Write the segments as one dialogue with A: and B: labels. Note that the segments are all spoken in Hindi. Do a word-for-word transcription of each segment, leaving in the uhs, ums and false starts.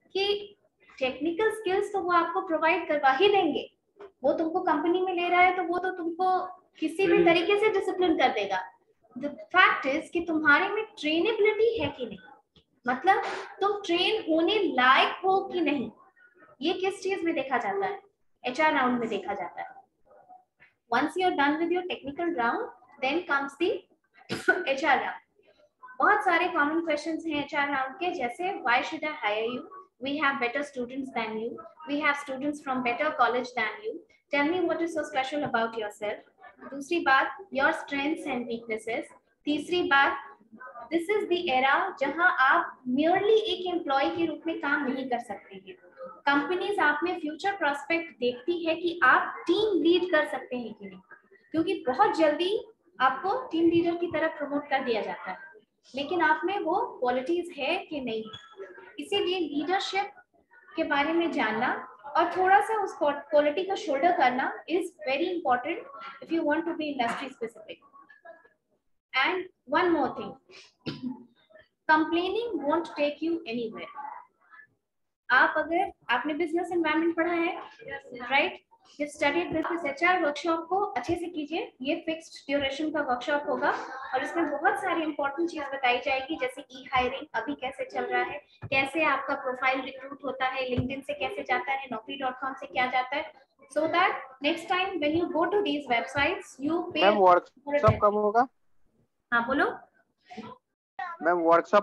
A: कि टेक्निकल स्किल्स तो वो आपको प्रोवाइड करवा ही देंगे, वो तुमको कंपनी में ले रहा है तो वो तो तुमको किसी भी तरीके से डिसिप्लिन कर देगा। द फैक्ट इज कि तुम्हारे में ट्रेनेबिलिटी है कि नहीं, मतलब तुम ट्रेन होने लायक हो कि नहीं, ये किस चीज में देखा जाता है, एचआर राउंड में देखा जाता है। once you're done with your technical round then comes the HR round. बहुत सारे कॉमन क्वेश्चंस हैं एचआर राउंड के, जैसे why should I hire you, we have better students than you, we have students from better college than you, tell me what is so special about yourself. दूसरी बात, योर स्ट्रेंथ्स एंड वीकनेसेस। तीसरी बात, दिस इज द एरा जहां आप मियरली एक एम्प्लॉय के रूप में काम नहीं कर सकते हैं। कंपनीज आप में फ्यूचर प्रोस्पेक्ट देखती है कि आप टीम लीड कर सकते हैं कि नहीं, क्योंकि बहुत जल्दी आपको टीम लीडर की तरफ प्रमोट कर दिया जाता है, लेकिन आप में वो क्वालिटीज है कि नहीं। इसीलिए लीडरशिप के बारे में जानना और थोड़ा सा उस क्वालिटी का शोल्डर करना is very important if you want to be industry specific. And one more thing, complaining won't take you anywhere. आप अगर आपने बिजनेस एनवायरनमेंट पढ़ा है, राइट, ये स्टडी बिजनेस एचआर वर्कशॉप को अच्छे से कीजिए। ये फिक्स्ड ड्यूरेशन का वर्कशॉप होगा और इसमें बहुत सारी इंपॉर्टेंट चीज बताई जाएगी, जैसे ई हायरिंग अभी कैसे चल रहा है, कैसे आपका प्रोफाइल रिक्रूट होता है, लिंक्डइन से कैसे जाता है, नौकरी डॉट कॉम से क्या जाता है, so that next time when you go to these websites you pay।
B: Ma'am workshop कब होगा?
A: हाँ बोलो
B: मैम वर्कशॉप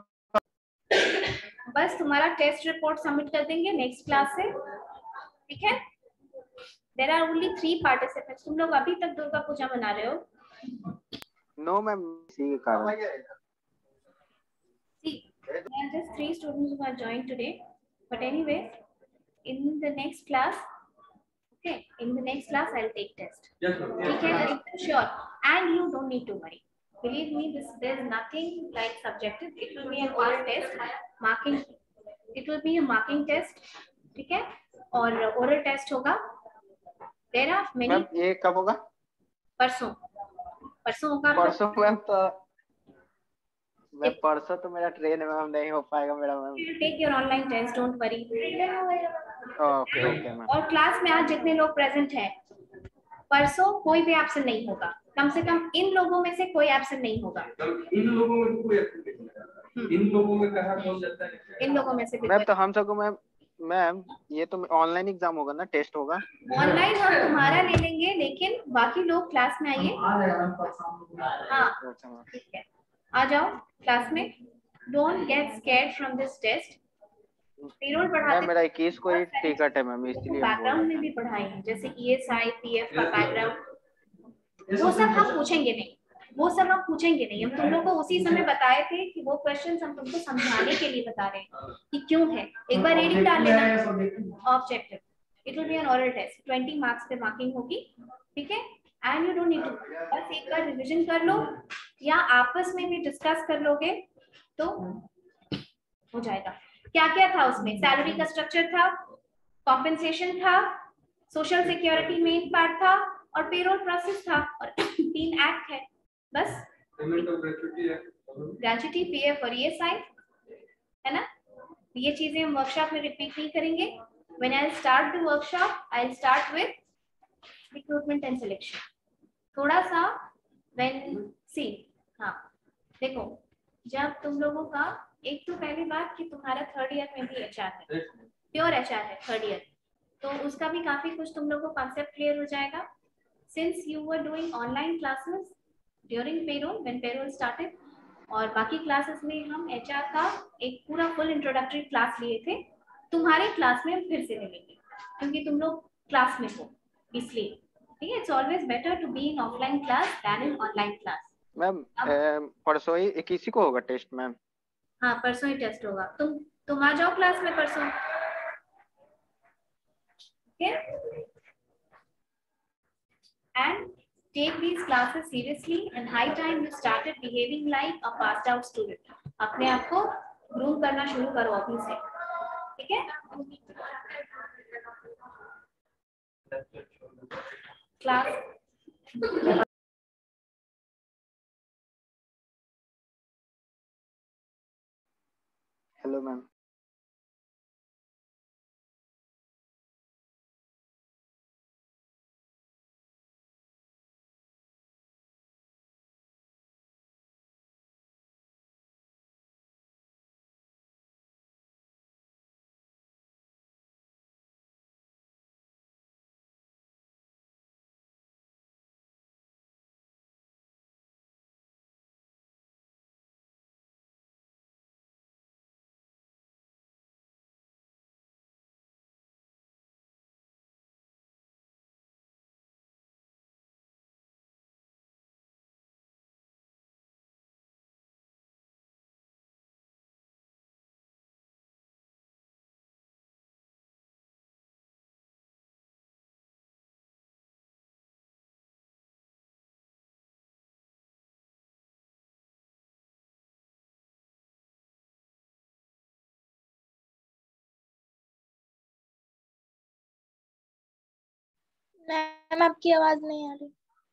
A: बस तुम्हारा टेस्ट रिपोर्ट सबमिट कर देंगे नेक्स्ट क्लास से, ठीक है। There are only three participants. तुम लोग अभी तक दुर्गा पूजा मना रहे हो?
B: नो मैम, इसी के कारण।
A: See, there are just three students who have joined today, but anyway, in the next class, okay, in the next class I'll take test. Yes, sir. ठीक है, एकदम sure, and you don't need to worry. Believe me, this there's nothing like subjective. It will be an oral test, marking. It will be a marking test, ठीक है, और oral test होगा। There are many.
B: मैम ये कब होगा?
A: परसों परसों होगा।
B: परसों मैम तो मैं परसों तो मेरा ट्रेन है मैम, नहीं हो पाएगा मेरा ma'am.
A: Take your online test, don't worry.
B: Okay okay ma'am.
A: और क्लास में आज जितने लोग प्रेजेंट हैं, परसों कोई भी एब्सेंट नहीं होगा, कम से कम इन लोगों में से कोई एब्सेंट नहीं होगा।
C: इन लोगों में कोई एब्सेंट नहीं होगा। इन लोगों में कहां कौन जाता है?
A: इन लोगों में से
B: मैम तो हम सबको मैम मैम ये तो ऑनलाइन एग्जाम होगा ना, टेस्ट होगा?
A: ऑनलाइन हम तुम्हारा ले लेंगे, लेकिन बाकी लोग क्लास में आइए। हाँ ठीक है, आ जाओ क्लास में। Don't get scared from this test. Payroll पढ़ाते
B: मेरा इक्कीस को ही टिकट है मैम, इसलिए
A: बैकग्राउंड में भी पढ़ाएंगे, जैसे ईएसआई पीएफ का बैकग्राउंड, वो सब हम पूछेंगे नहीं, वो सब हम पूछेंगे नहीं। हम तुम लोग को उसी समय बताए थे कि वो क्वेश्चंस हम तुमको समझाने के लिए बता रहे हैं कि क्यों है। एक बार रीडिंग डाल लेना, objective. It will be an oral test, twenty marks पे मार्किंग होगी, ठीक है। And you don't need to, बस एक बार रिवीजन कर लो या आपस में भी डिस्कस कर लोगे तो हो जाएगा। क्या क्या था उसमें? सैलरी का स्ट्रक्चर था, कॉम्पेंसेशन था, सोशल सिक्योरिटी मेन पार्ट था और पेरोल प्रोसेस था, और तीन एक्ट है बस। ग्रेच्युटी, पीएफ और ईएसआई है ना। ये चीजें हम वर्कशॉप में रिपीट नहीं करेंगे। When I start the workshop I start with recruitment and selection. थोड़ा सा व्हेन सी, हाँ देखो, जब तुम लोगों का एक तो पहली बात कि तुम्हारा थर्ड ईयर में भी एचआर है, प्योर एचआर है थर्ड ईयर, तो उसका भी काफी कुछ तुम लोगों को कॉन्सेप्ट क्लियर हो जाएगा। Since you were doing online classes during payroll, when payroll started, और बाकी क्लासेस में हम एचआर का एक पूरा फुल इंट्रोडक्टरी क्लास लिए थे, तुम्हारे क्लास में हम फिर से लेंगे क्योंकि तुम लोग क्लास में हो, इसलिए ठीक है। It's always better to be in offline class than in online class. Ma'am
B: परसों ही इक्कीस को होगा टेस्ट मैम?
A: हाँ परसों ही टेस्ट होगा। तुम तुम आ जाओ क्लास में परसों, okay? And take these classes seriously and high time you started behaving like a passed out student. अपने आप को ग्रूम करना शुरू करो अभी से, ठीक है। Class
B: hello ma'am.
D: मैम आपकी आवाज नहीं आ रही।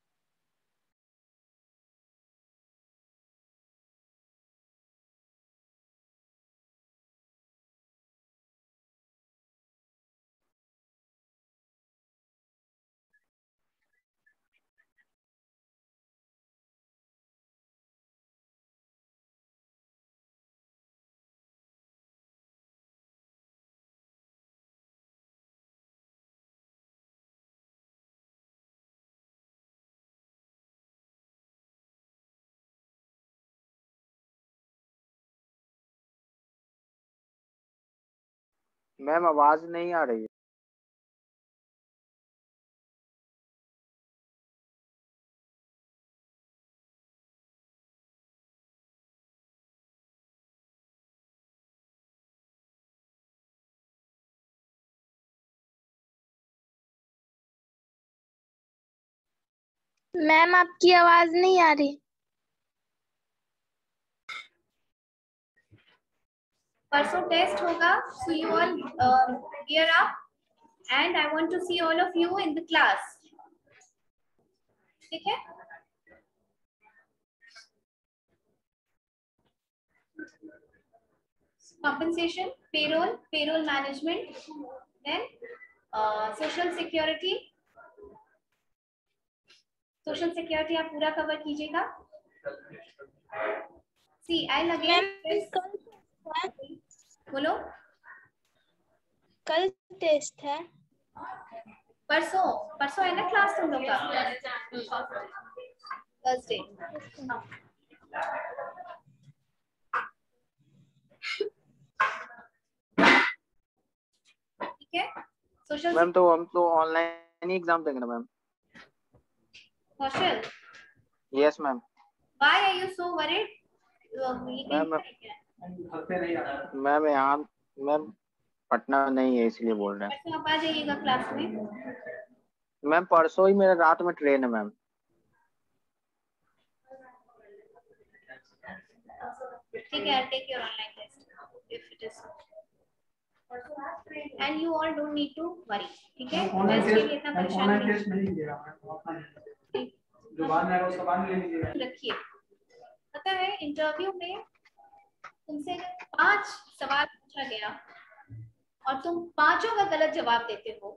B: मैम आवाज नहीं आ रही है।
D: मैम आपकी आवाज नहीं आ रही।
A: परसों टेस्ट होगा, so you all uh, gear up and I want to see all of you in the class. ठीक है? Compensation, payroll, payroll management, then uh, social security. Social security आप पूरा कवर कीजिएगा. See, I'll again. बोलो.
D: कल टेस्ट है।
A: परसों परसों है ना क्लास तुम लोग का? थर्सडे। ठीक है। सोशल
B: मैम तो हम तो ऑनलाइन ही एग्जाम देंगे ना ma'am?
A: Kaushal.
B: Yes ma'am.
A: Why are you so worried?
B: Ma'am ma'am यहाँ मैम पटना नहीं है इसलिए बोल रहे हैं।
A: परसों आप आ जाइएगा क्लास में।
B: मैम परसों ही मेरा रात में ट्रेन है मैम।
A: ठीक है, I'll take your online test if it is and you all don't need to worry. ठीक है, टेस्ट के लिए इतना परेशान
C: ऑनलाइन टेस्ट नहीं लीजिएगा, ऑफलाइन जो बाद में उसका बाद ले लीजिएगा।
A: रखिए, पता है इंटरव्यू में तुमसे पांच सवाल पूछा गया और तुम पांचों का गलत जवाब देते हो,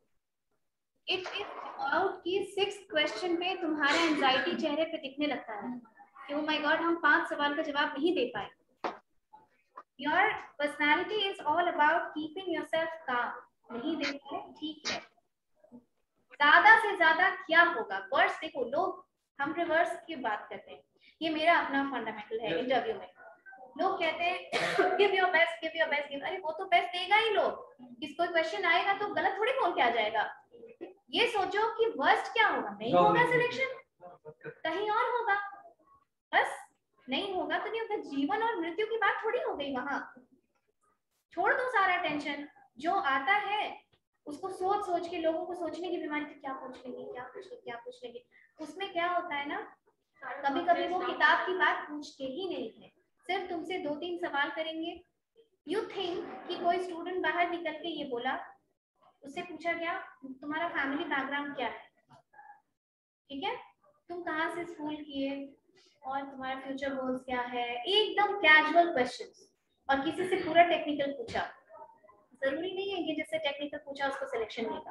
A: इट इज अबाउट कि सिक्स क्वेश्चन पे तुम्हारा एंजाइटी चेहरे पे दिखने लगता है कि ओ माय गॉड हम पांच सवाल का जवाब नहीं दे पाए। Your personality is all about keeping yourself calm. नहीं दे पाए, ठीक है। ज्यादा से ज्यादा क्या होगा? वर्ड्स देखो, लोग हम रिवर्स की बात करते हैं, ये मेरा अपना फंडामेंटल है इंटरव्यू में। लोग कहते हैं give your best, give your best, give, अरे वो तो बेस्ट देगा ही लोग। किस कोई क्वेश्चन आएगा तो गलत थोड़ी बोल के आ जाएगा। ये सोचो कि वर्स्ट क्या होगा, नहीं होगा सिलेक्शन, कहीं और होगा, बस नहीं होगा तो नहीं होगा। जीवन और मृत्यु की बात थोड़ी हो गई वहां। छोड़ दो सारा टेंशन, जो आता है उसको सोच सोच के लोगों को सोचने की बीमारी थी, क्या पूछ लेंगे क्या पूछ लेंगे क्या पूछ लेंगे। उसमें क्या होता है ना, कभी कभी वो किताब की बात पूछते ही नहीं है, सिर्फ तुमसे दो तीन सवाल करेंगे। यू थिंक कि कोई स्टूडेंट बाहर निकल के ये बोला, उससे पूछा गया तुम्हारा फैमिली बैकग्राउंड क्या है, ठीक है, तुम कहाँ से स्कूल किए और तुम्हारा फ्यूचर गोल्स क्या है, एकदम कैजुअल क्वेश्चंस, और किसी से पूरा टेक्निकल पूछा। जरूरी नहीं है कि जिससे टेक्निकल पूछा उसको सिलेक्शन मिलेगा।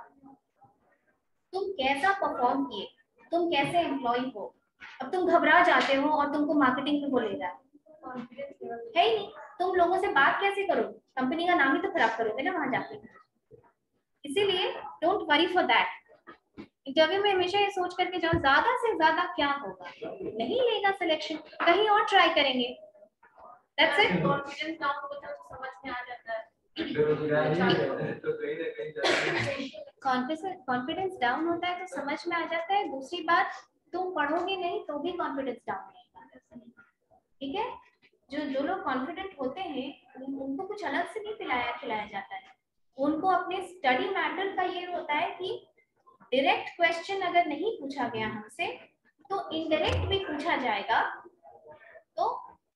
A: तुम कैसा परफॉर्म किए, तुम कैसे एम्प्लॉय हो। अब तुम घबरा जाते हो और तुमको मार्केटिंग में बोलेगा, है ही नहीं, तुम लोगों से बात कैसे करोगे, कंपनी का नाम ही तो खराब करोगे ना वहां जाके। इसीलिए don't worry for that. Interview में हमेशा ये सोच करके जाओ ज्यादा से ज्यादा क्या होगा, नहीं लेगा सिलेक्शन, कहीं और ट्राई करेंगे। That's it. कॉन्फिडेंस डाउन होता है तो समझ में आ जाता है। कॉन्फिडेंस डाउन होता है तो समझ में आ जाता है। दूसरी बात, तुम पढ़ोगे नहीं तो भी कॉन्फिडेंस डाउन रहेगा, ठीक है। जो जो लोग कॉन्फिडेंट होते हैं उनको कुछ अलग से नहीं पिलाया खिलाया जाता है, उनको अपने स्टडी मैटर का ये होता है कि डायरेक्ट क्वेश्चन अगर नहीं पूछा गया हमसे तो इनडायरेक्ट भी पूछा जाएगा। तो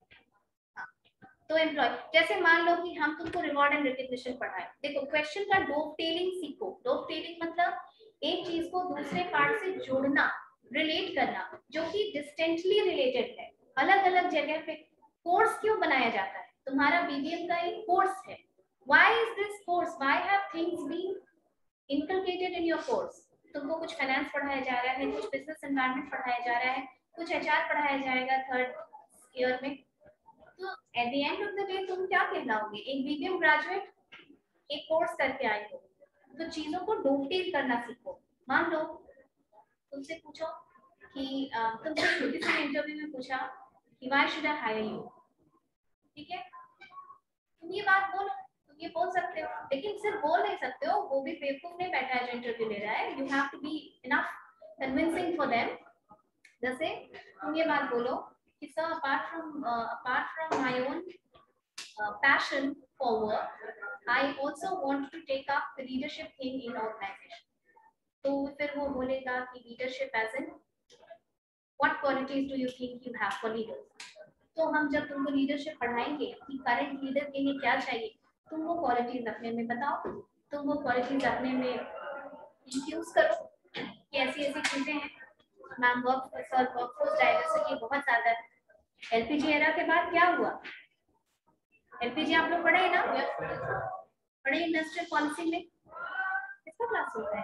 A: तो एम्प्लॉय, जैसे मान लो कि हम तुमको रिवॉर्ड एंड रिकग्निशन पढ़ाए, देखो क्वेश्चन का डोव टेलिंग सीखो। डोव टेलिंग मतलब एक चीज को दूसरे पार्ट से जोड़ना, रिलेट करना, जो कि डिस्टेंटली रिलेटेड है। अलग अलग जगह पे कोर्स क्यों बनाया जाता है? तुम्हारा बीबीएम का एक कोर्स है। Why is this course? Why have things been inculcated in your course? तुमको कुछ फाइनेंस पढ़ाया जा रहा है, कुछ बिजनेस एनवायरनमेंट पढ़ाया जा रहा है, कुछ एचआर पढ़ाया जाएगा थर्ड ईयर में। तो at the end of the day तुम क्या कहलाओगे? एक बीबीएम ग्रेजुएट, एक कोर्स करके आए हो, तो चीजों को डोटेल करना सीखो। मान लो तुमसे पूछो कि तुमसे किसी ने इंटरव्यू में पूछा कि why should I hire you, ठीक है, तुम ये बात बोलो, तुम ये बोल सकते हो, लेकिन सिर्फ बोल नहीं सकते हो, वो भी बेवकूफ नहीं बैठा है जो इंटरव्यू ले रहा है। You have to be enough convincing for them. जैसे तुम ये बात बोलो कि sir, apart from apart from my own passion for work, I also want to take up the leadership thing in organization. तो फिर वो बोलेगा कि leadership as in what qualities do you think you have for leaders? तो हम जब तुमको leadership पढ़ाएंगे कि current leader के लिए क्या चाहिए, तुम वो qualities अपने में बताओ, तुम वो qualities अपने में infuse करो कि ऐसी ऐसी चीजें हैं। Ma'am work sir workforce diversity बहुत ज्यादा है। एलपीजी एरा के बाद क्या हुआ? एलपीजी आप लोग पढ़े ना, पढ़े इंडस्ट्रियल पॉलिसी में, किसका क्लास होता है?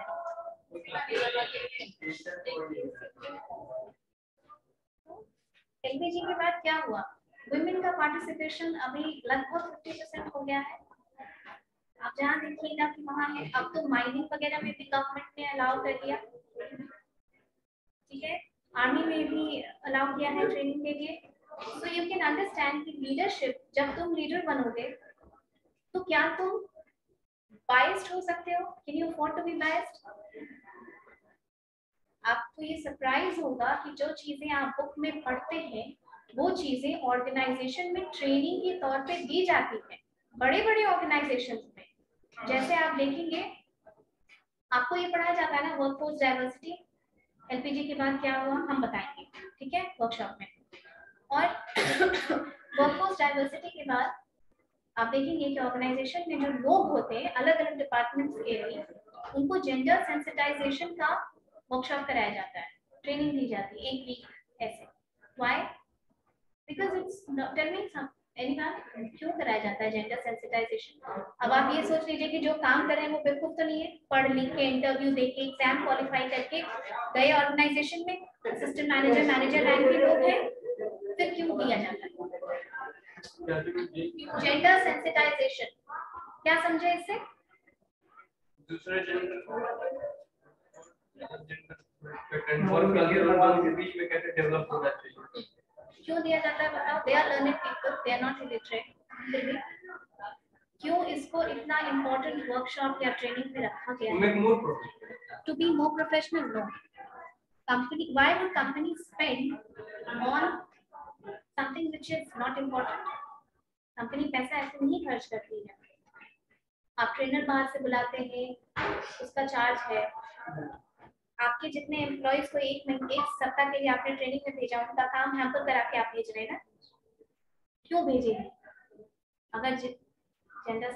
A: एलपीजी के बाद क्या हुआ? वुमेन का पार्टिसिपेशन अभी लगभग फिफ्टी परसेंट हो गया है। आप जहाँ देखिएगा कि वहाँ है। अब तो माइनिंग वगैरह में भी गवर्नमेंट ने अलाउ कर दिया, ठीक है, आर्मी में भी अलाउ किया है ट्रेनिंग के लिए। सो यू कैन अंडरस्टैंड कि लीडरशिप, जब तुम लीडर बनोगे तो क्या तुम बायस्ड हो सकते हो? Can you afford to be biased? आपको ये सरप्राइज होगा कि जो चीजें आप बुक में पढ़ते हैं वो चीजें ऑर्गेनाइजेशन में ट्रेनिंग के तौर पे दी जाती है, बड़े बड़े ऑर्गेनाइजेशंस में। जैसे आप देखेंगे, आपको ये पढ़ाया जाता है ना वर्कफोर्स डाइवर्सिटी। एलपीजी के बाद क्या हुआ हम बताएंगे, ठीक है, वर्कशॉप में। और वर्कफोर्स डाइवर्सिटी के बाद आप देखेंगे कि ऑर्गेनाइजेशन में जो लोग होते हैं अलग अलग डिपार्टमेंट्स के लिए, उनको जेंडर सेंसिटाइजेशन का वर्कशॉप कराया जाता है, ट्रेनिंग दी जाती है एक वीक ऐसे। Why? Because it's tell me some anyone, क्यों कराया जाता है जेंडर सेंसिटाइजेशन? अब आप ये सोच लीजिए कि जो काम कर रहे हैं वो बिल्कुल तो नहीं है, पढ़ लिख के इंटरव्यू देके एग्जाम क्वालिफाई करके गए ऑर्गेनाइजेशन में, असिस्टेंट मैनेजर मैनेजर रैंक के लोग हैं, फिर क्यों दिया जाता है जेंडर सेंसिटाइजेशन? क्या समझे इससे?
C: दूसरे जेंडर और आगे बीच में कैसे डेवलप होना चाहिए?
A: क्यों दिया जाता है बताओ? They are learning people, they are not illiterate. क्यों इसको इतना इम्पोर्टेंट वर्कशॉप या ट्रेनिंग में रखा गया है? To be more professional. No company, why would company spend on something which is not important? Company पैसा ऐसे नहीं खर्च करती है। आप ट्रेनर बाहर से बुलाते हैं, उसका चार्ज है। आपके जितने एम्प्लॉइज को एक महीने एक सप्ताह के लिए आपने ट्रेनिंग में भेजा, उनका काम हैम्पर करा के आप भेज रहे हैं ना, क्यों भेजेंगे? अगर जेंडर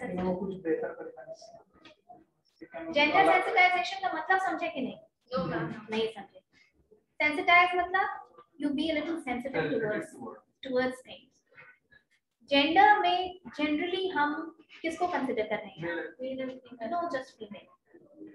A: जेंडर सेंसिटाइजेशन का मतलब समझे कि नहीं? नहीं समझे। सेंसिटाइज मतलब you be a little sensitive towards towards things. Gender में जनरली हम किसको कंसीडर कर रहे हैं? No, just female.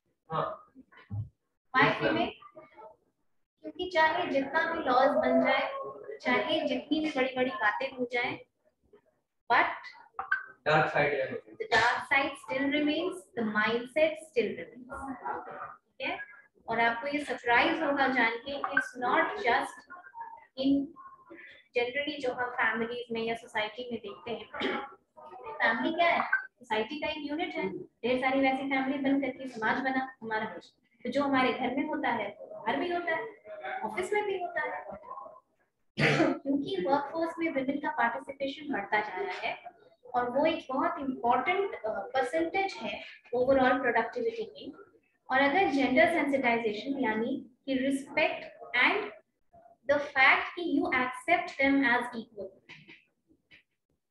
A: Why female? क्योंकि चाहे जितना भी लॉज बन जाए, चाहे जितनी भी बड़ी बड़ी बातें हो जाए, but
C: dark side
A: the dark side still remains, the mindset still remains, ठीक है? और आपको ये सरप्राइज होगा जान के कि it's not just in generally जो हम फैमिलीज में या सोसाइटी में देखते हैं। फैमिली क्या है? सोसाइटी का एक यूनिट है, ढेर सारी वैसी फैमिली बन करके समाज बना हमारा। तो जो हमारे घर में होता है घर भी होता है, ऑफिस में भी होता है। क्योंकि वर्कफोर्स में विमेन का पार्टिसिपेशन बढ़ता जा रहा है और वो एक बहुत इम्पोर्टेंट परसेंटेज है ओवरऑल प्रोडक्टिविटी में। और अगर जेंडर सेंसिटाइजेशन यानी कि respect and the fact that you accept them as equal,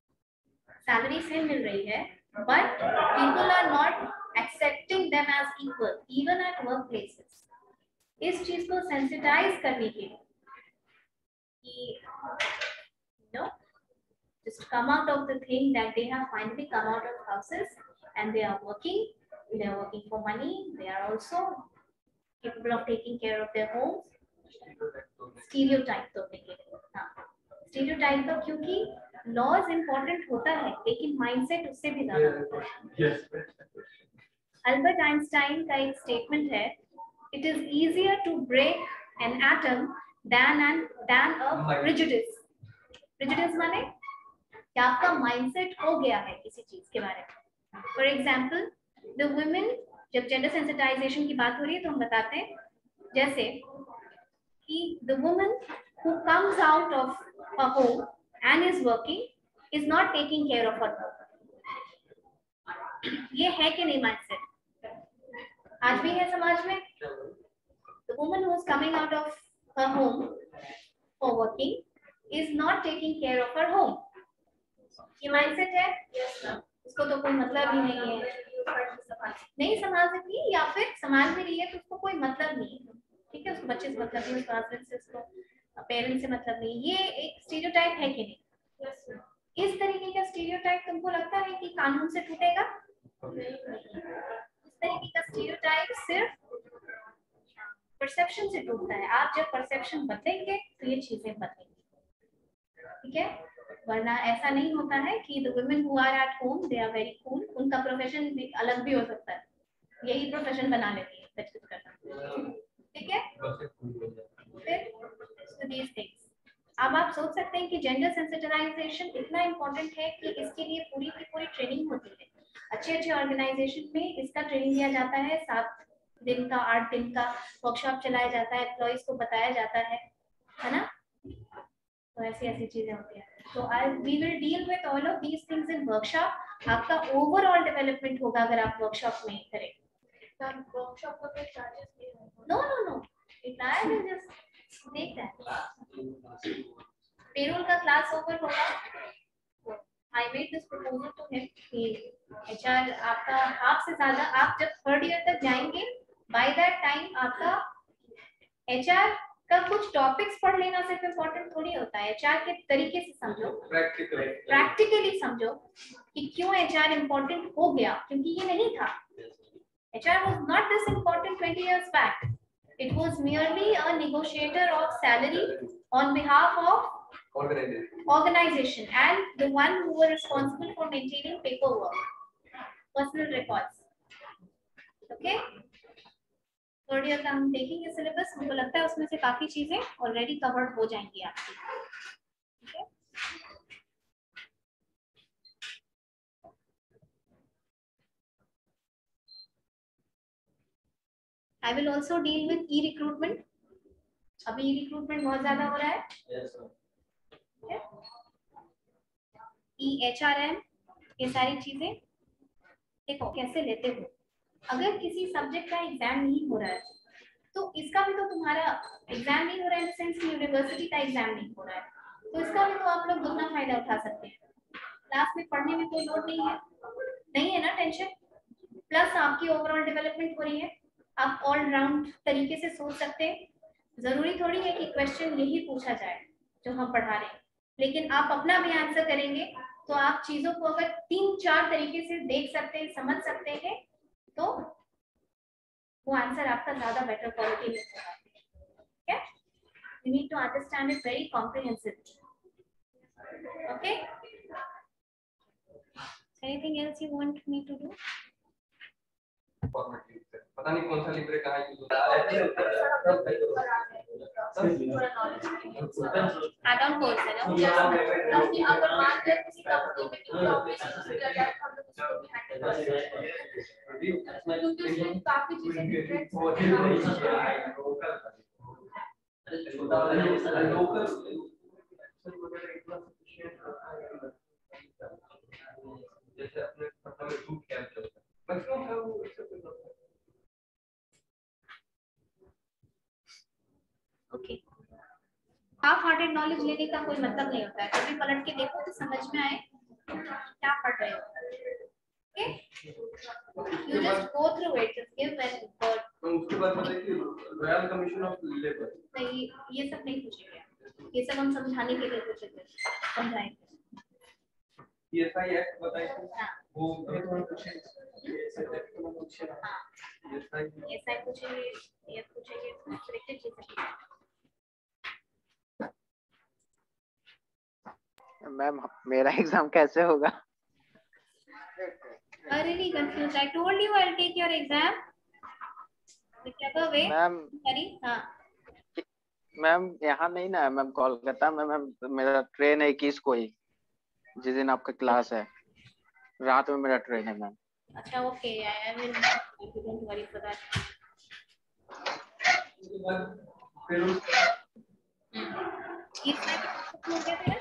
A: salary same मिल रही है but people are not accepting them as equal, work, even at work places, इस चीज को सेंसिटाइज करने के लिए कि you know, just come out of the thing that they have finally come out of houses and they are working, they are working for money, they are also capable of taking care of their homes. Stereotype तोड़ने के लिए, हाँ stereotype का, क्योंकि laws important होता है लेकिन mindset उससे भी ज़्यादा होता है। अल्बर्ट आइंस्टाइन का एक स्टेटमेंट है, it is easier to break an atom than an than a prejudice. prejudice माने कि आपका माइंडसेट हो गया है किसी चीज के बारे में। फॉर एग्जाम्पल द वुमेन, जब जेंडर सेंसिटाइजेशन की बात हो रही है तो हम बताते हैं जैसे कि the woman who comes out of a home and is working is not taking care of her home. ये है कि नहीं माइंडसेट? आज भी है समाज में। The woman who is coming out of her home for working is not taking care of her home. ये माइंडसेट है, उसको तो कोई मतलब ही नहीं है, नहीं संभाल सकती, या फिर संभाल भी रही है तो उसको कोई मतलब नहीं है, ठीक है, उसको बच्चे से मतलब नहीं, उसको हस्बैंड से, उसको पेरेंट्स से मतलब नहीं। ये एक स्टीरियोटाइप है कि नहीं? इस तरीके का स्टीरियोटाइप तुमको लगता है कि कानून से टूटेगा? इस तरीके का स्टीरियोटाइप सिर्फ परसेप्शन से टूटता है। आप जब परसेप्शन बदलेंगे तो ये चीजें बदलेंगी, ठीक है, वरना ऐसा नहीं होता है कि the women who are at home they are very cool, उनका प्रोफेशन भी अलग भी हो सकता है, यही प्रोफेशन बना लेती है बचत करना, ठीक है। फिर these things, अब आप सोच सकते हैं कि जेंडर सेंसिटाइजेशन इतना इम्पोर्टेंट है कि इसके लिए पूरी की पूरी ट्रेनिंग होती है। अच्छे अच्छे ऑर्गेनाइजेशन में इसका ट्रेनिंग दिया जाता है, सात दिन का आठ दिन का वर्कशॉप चलाया जाता है, एम्प्लॉइज को बताया जाता है, है ना। तो ऐसी ऐसी चीजें होती हैं। तो I we will deal with all of these things in workshop. आपका ओवरऑल डेवलपमेंट होगा अगर आप वर्कशॉप में करें।
D: वर्कशॉप का कोई चार्जेस नहीं है?
A: No no no, it I will just take that. Payroll का क्लास ओवर होगा। I made this proposal to him कि एचआर आपका हाफ से ज्यादा, आप जब थर्ड ईयर तक जाएंगे बाय दैट टाइम आपका एचआर का कुछ टॉपिक्स पढ़ लेना सिर्फ इम्पोर्टेंट थोड़ी होता है। एचआर के तरीके से समझो, प्रैक्टिकली प्रैक्टिकली समझो कि क्यों एचआर इम्पोर्टेंट हो गया, क्योंकि ये नहीं था। HR was not this important twenty years back, it was merely a negotiator of salary on behalf of organization, organization and the one who were responsible for maintaining paperwork, personal records, okay। Third year का हम देखेंगे सिलेबस, मुझे लगता है उसमें से काफी चीजें ऑलरेडी कवर्ड हो जाएंगी आपकी, ठीक है। I will also deal with e recruitment. अभी ई रिक्रूटमेंट बहुत ज्यादा हो रहा है, ई एच आर एम, ये सारी चीजें देखो कैसे लेते हो। अगर किसी सब्जेक्ट का एग्जाम नहीं हो रहा है तो इसका भी तो तुम्हारा एग्जाम नहीं हो रहा है, इन द सेंस कि यूनिवर्सिटी का एग्जाम नहीं हो रहा है, तो इसका भी तो आप लोग दुगना फायदा उठा सकते हैं। क्लास में पढ़ने में कोई लोड नहीं है, नहीं है ना टेंशन, प्लस आपकी ओवरऑल डेवलपमेंट हो रही है, आप ऑल राउंड तरीके से सोच सकते हैं। जरूरी थोड़ी है कि क्वेश्चन यही पूछा जाए जो हम पढ़ा रहे हैं, लेकिन आप अपना भी आंसर करेंगे तो आप चीजों को अगर तीन चार तरीके से देख सकते हैं, समझ सकते हैं, तो वो आंसर आपका ज्यादा बेटर क्वालिटी में होगा, ठीक है। You need to understand it very comprehensively, okay. Anything else you want me to do?
C: पता नहीं कौन सा लिब्रे कहाँ यूज होता है।
A: एड-ऑन कोर्स है ना,
D: क्योंकि अगर मान ले किसी कंपनी में किसी ऑपरेशन किया जाए तो हम लोग उसको भी हैंडल कर सकते हैं, क्योंकि उसमें काफी चीजें डिफरेंट
C: जैसे अपने पटना में टू कैंप चलता है, मैक्सिमम है वो ऐसे कोई होता है।
A: ओके, हाफ हार्टेड नॉलेज लेने का कोई मतलब नहीं होता है, कभी पलट के देखो तो समझ में आए क्या पढ़ रहे हो, okay. You just go through it, just give and word.
C: तो उसके बाद बताइए कि रॉयल कमीशन ऑफ लेबर।
A: नहीं, ये सब नहीं पूछेंगे, ये सब हम समझाने के लिए पूछेंगे, समझाएंगे।
C: पीएसआई एक्ट बताइए।
A: हाँ।
C: वो पूछेंगे।
A: हाँ। एसआई पूछेंगे, ये पूछेंगे, रिलेटेड चीजें।
B: मैम मेरा एग्जाम कैसे होगा?
A: अरे नहीं confuse, I told you I will take your exam whichever way.
B: Ma'am
A: sorry. हाँ
B: मैम यहाँ नहीं ना है मैम, कोलकाता में मैम मेरा ट्रेन है इक्कीस को ही, जिस दिन आपका क्लास है रात में मेरा ट्रेन है मैम।
A: अच्छा okay, I will don't worry for that.
C: उसके बाद फिर उस
A: ये साइड हो गया था,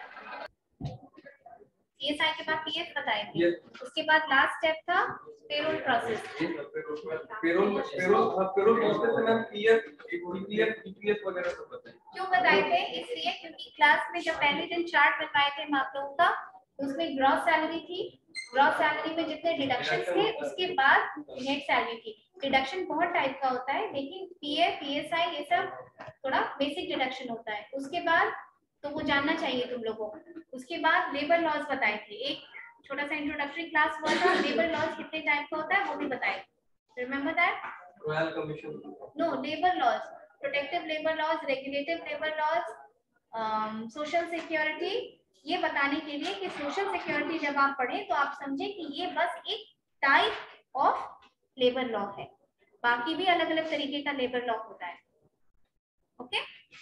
A: ये साइड के बाद पीएफ बताए थे, उसके बाद लास्ट स्टेप था payroll process.
C: Payroll payroll payroll process में मैम पीएफ पीएफ पीएफ वगैरह सब बताइए।
A: क्यों बताए थे? इसलिए क्योंकि क्लास में जब पहले दिन चार्ट बनवाए थे हम आप लोगों का, उसमें ग्रॉस सैलरी थी, ग्रॉस सैलरी में जितने डिडक्शन थे उसके बाद नेट सैलरी थी। डिडक्शन बहुत टाइप का होता है, लेकिन पीएफ पीएसआई ये सब थोड़ा बेसिक डिडक्शन होता है। उसके बाद तो वो जानना चाहिए तुम लोगों को। उसके बाद लेबर लॉज बताए थे, एक छोटा सा इंट्रोडक्टरी क्लास हुआ था, लेबर लॉज कितने टाइप का होता है वो भी बताए। Remember that?
C: Royal commission
A: no, labour laws, protective labour laws, regulative labour laws, social security, ये बताने के लिए कि सोशल सिक्योरिटी जब आप पढ़ें तो आप समझें कि ये बस एक टाइप ऑफ लेबर लॉ है, बाकी भी अलग अलग तरीके का लेबर लॉ होता है। Okay,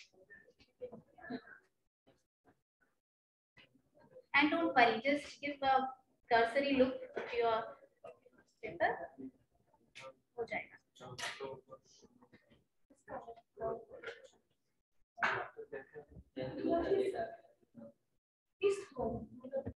A: and don't worry, just give a cursory look to your paper, हो जाएगा।
D: What is this?